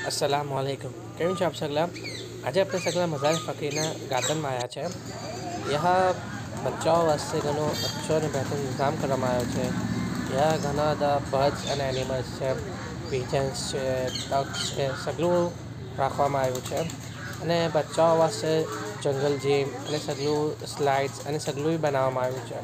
अस्सलाम वालेकुम। કેમ છો આપ સગલા? આજે આપણે સગલા મઝાર फ़कीરના ગાર્डનમાં આવ્યા છે। यहाँ બચ્ચાઓ વાસ્તે ઘણો અચ્છો અને બહેતરીન ઇંતજામ કરવામાં આવ્યો છે। यहाँ ઘણા બધા બર્ડ્સ અને એનિમલ્સ છે, પીજન્સ છે, ડક્સ છે, સગલું રાખવામાં આવ્યું છે અને બચ્ચાઓ વાસ્તે જંગલ જીમ અને સગલું સ્લાઇડ્સ અને સગલું બનાવવામાં આવ્યું છે।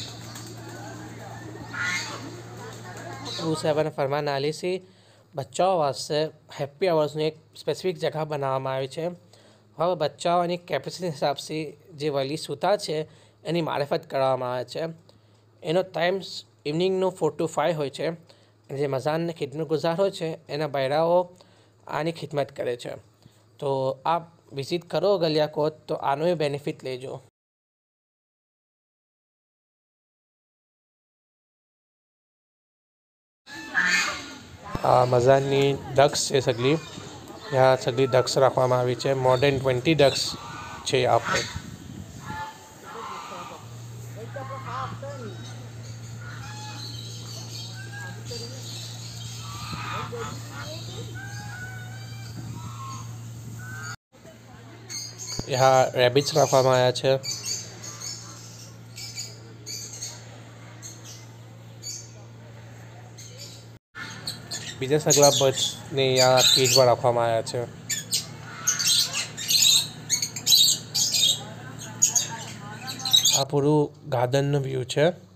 U7 ફરમાન આલીસી બચ્ચાઓ વાસ્તે હેપી અવર્સની એક સ્પેસિફિક જગહ બનાવવામાં આવી છે। હવે બચ્ચાઓની કેપેસિટી હિસાબથી જે વહેલી સૂતા છે એની મારફત કરવામાં આવે છે। એનો ટાઈમ ઇવનિંગનો 4 to 5 હોય છે। જે મઝાનને ખિદમત ગુજાર હોય છે એના બૈરાઓ આની ખિદમત કરે છે। તો આપ વિઝિટ કરો ગલિયાકોટ તો આનો બેનિફિટ લેજો। આ મઝાનની ડક્સ છે સગલી, यहाँ सगली डक्स રાખવામાં આવી છે। મોર દેન 20 ડક્સ છે यहाँ पे। यहाँ રેબિટ્સ રાખવામાં આવ્યા છે। બીજા સગલા બર્ડ્સને અહીંયા કેજમાં રાખવામાં આવ્યા છે। આ પૂરું ગાર્ડનનો વ્યૂ છે।